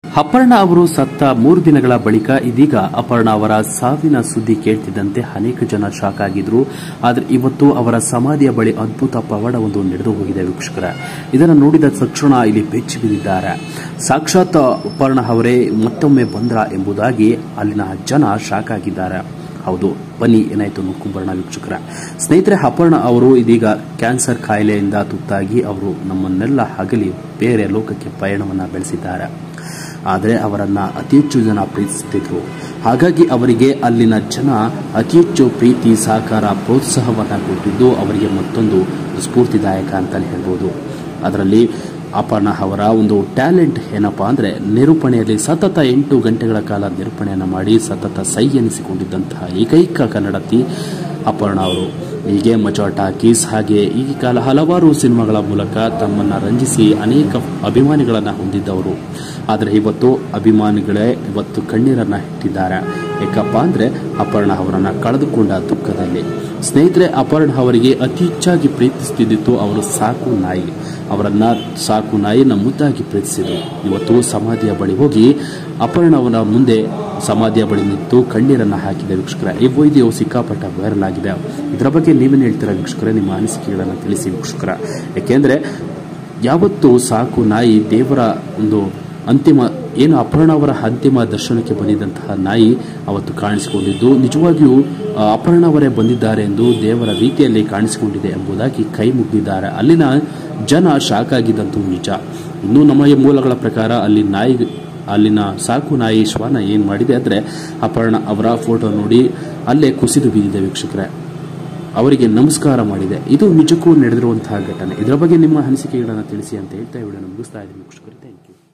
ಅಪರ್ಣ ಅವರು ಸತ್ತ 3 ದಿನಗಳ ಬಳಿಕ ಇದೀಗ ಅಪರ್ಣ ಅವರ ಸಾವಿನ ಸುದ್ದಿ ಕೇಳ್ತಿದ್ದಂತೆ ಅನೇಕ ಜನ ಶಾಕ್ ಆಗಿದ್ರು. ಆದರೆ ಇವತ್ತು ಅವರ ಸಮಾಧಿಯ ಬಳಿ ಅದ್ಭುತ ಪವಾಡವೊಂದು ನಡೆದು ಹೋಗಿದೆ ವೀಕ್ಷಕರ. ಇದನ್ನು ನೋಡಿದ ತಕ್ಷಣ ಇಲ್ಲಿ ಬೆಚ್ಚಿ ಬಿದ್ದಿದ್ದಾರೆ. ಸಾಕ್ಷಾತ್ ಅಪರ್ಣ ಅವರೇ ಮತ್ತೊಮ್ಮೆ ಬಂದ್ರ ಎಂಬುದಾಗಿ ಅಲ್ಲಿನ ಜನ ಶಾಕ್ ಆಗಿದ್ದಾರೆ. ಹೌದು, ಬನ್ನಿ ಏನಾಯ್ತು ನೋಡ್ಕೊಂಬರೋಣ ವೀಕ್ಷಕರ. ಸ್ನೇಹಿತರೆ, ಅಪರ್ಣ ಅವರು ಇದೀಗ ಕ್ಯಾನ್ಸರ್ ಕಾಯಿಲೆಯಿಂದ ತುತ್ತಾಗಿ ಅವರು ನಮ್ಮನ್ನೆಲ್ಲ ಅಗಲಿ ಬೇರೆ ಲೋಕಕ್ಕೆ ಪಯಣವನ್ನ ಬೆಳೆಸಿದ್ದಾರೆ. ಆದರೆ ಅವರನ್ನ ಅತಿ ಹೆಚ್ಚು ಜನ ಪ್ರೀತಿಸುತ್ತಿದ್ರು. ಹಾಗಾಗಿ ಅವರಿಗೆ ಅಲ್ಲಿನ ಜನ ಅತಿ ಹೆಚ್ಚು ಪ್ರೀತಿ, ಸಹಕಾರ, ಪ್ರೋತ್ಸಾಹವನ್ನ ಕೊಟ್ಟಿದ್ದು ಅವರಿಗೆ ಮತ್ತೊಂದು ಸ್ಫೂರ್ತಿದಾಯಕ ಅಂತಲೇ ಹೇಳ್ಬೋದು. ಅದರಲ್ಲಿ ಅಪರ್ಣ ಅವರ ಒಂದು ಟ್ಯಾಲೆಂಟ್ ಏನಪ್ಪಾ ಅಂದ್ರೆ ನಿರೂಪಣೆಯಲ್ಲಿ ಸತತ 8 ಗಂಟೆಗಳ ಕಾಲ ನಿರೂಪಣೆಯನ್ನು ಮಾಡಿ ಸತತ ಸೈ ಎನಿಸಿಕೊಂಡಿದ್ದಂತಹ ಏಕೈಕ ಕನ್ನಡತಿ ಅಪರ್ಣ ಅವರು. ಹೀಗೆ ಮಜಾ ಟಾಕೀಸ್ ಹಾಗೆ ಈ ಕಾಲ ಹಲವಾರು ಸಿನಿಮಾಗಳ ಮೂಲಕ ತಮ್ಮನ್ನ ರಂಜಿಸಿ ಅನೇಕ ಅಭಿಮಾನಿಗಳನ್ನ ಹೊಂದಿದ್ದವರು. ಆದರೆ ಇವತ್ತು ಅಭಿಮಾನಿಗಳೇ ಇವತ್ತು ಕಣ್ಣೀರನ್ನ ಇಟ್ಟಿದ್ದಾರೆ. ಯಾಕಪ್ಪ ಅಂದ್ರೆ ಅಪರ್ಣ ಅವರನ್ನ ಕಳೆದುಕೊಂಡ ದುಃಖದಲ್ಲಿ. ಸ್ನೇಹಿತರೆ, ಅಪರ್ಣ ಅವರಿಗೆ ಅತಿ ಹೆಚ್ಚಾಗಿ ಪ್ರೀತಿಸುತ್ತಿದ್ದು ಅವರು ಸಾಕು ನಾಯಿ. ಅವರನ್ನ ಸಾಕು ನಾಯಿನ ಮುದ್ದಾಗಿ ಪ್ರೀತಿಸಿದರು. ಇವತ್ತು ಸಮಾಧಿಯ ಬಳಿ ಹೋಗಿ ಅಪರ್ಣ ಅವರ ಮುಂದೆ ಸಮಾಧಿಯ ಬಳಿ ನಿಂತು ಕಣ್ಣೀರನ್ನ ಹಾಕಿದೆ ವೀಕ್ಷಕರ. ಈ ವಿಡಿಯೋ ಸಿಕ್ಕಾಪಟ್ಟ ವೈರಲ್ ಆಗಿದೆ. ಇದರ ಬಗ್ಗೆ ನೀವೇನು ಹೇಳ್ತೀರಾ ವೀಕ್ಷಕರೇ? ನಿಮ್ಮ ಅನಿಸಿಕೆಗಳನ್ನು ತಿಳಿಸಿ ವೀಕ್ಷಕರ. ಯಾಕೆಂದ್ರೆ ಯಾವತ್ತು ಸಾಕು ನಾಯಿ ದೇವರ ಒಂದು ಅಂತಿಮ ಏನು ಅಪರ್ಣ ಅವರ ಅಂತಿಮ ದರ್ಶನಕ್ಕೆ ಬಂದಿದ್ದಂತಹ ನಾಯಿ ಅವತ್ತು ಕಾಣಿಸಿಕೊಂಡಿದ್ದು ನಿಜವಾಗಿಯೂ ಅಪರ್ಣ ಅವರೇ ಬಂದಿದ್ದಾರೆ ಎಂದು ದೇವರ ರೀತಿಯಲ್ಲಿ ಕಾಣಿಸಿಕೊಂಡಿದೆ ಎಂಬುದಾಗಿ ಕೈ ಮುಗಿದಿದ್ದಾರೆ. ಅಲ್ಲಿನ ಜನ ಶಾಕ್ ಆಗಿದ್ದಂತೂ ನಿಜ. ಇನ್ನು ನಮ್ಮ ಮೂಲಗಳ ಪ್ರಕಾರ ಅಲ್ಲಿನ ಸಾಕು ನಾಯಿ ಶ್ವಾನ ಏನ್ ಮಾಡಿದೆ ಅಂದ್ರೆ ಅಪರ್ಣ ಅವರ ಫೋಟೋ ನೋಡಿ ಅಲ್ಲೇ ಕುಸಿದು ಬಿದ್ದಿದೆ ವೀಕ್ಷಕರೇ. ಅವರಿಗೆ ನಮಸ್ಕಾರ ಮಾಡಿದೆ. ಇದು ನಿಜಕ್ಕೂ ನಡೆದಿರುವಂತಹ ಘಟನೆ. ಇದರ ಬಗ್ಗೆ ನಿಮ್ಮ ಅನಿಸಿಕೆಗಳನ್ನು ತಿಳಿಸಿ ಅಂತ ಹೇಳ್ತಾ ವಿಡಿಯೋನ ಮುಗಿಸ್ತಾ ಇದ್ದೀನಿ ವೀಕ್ಷಕರೇ. Thank you.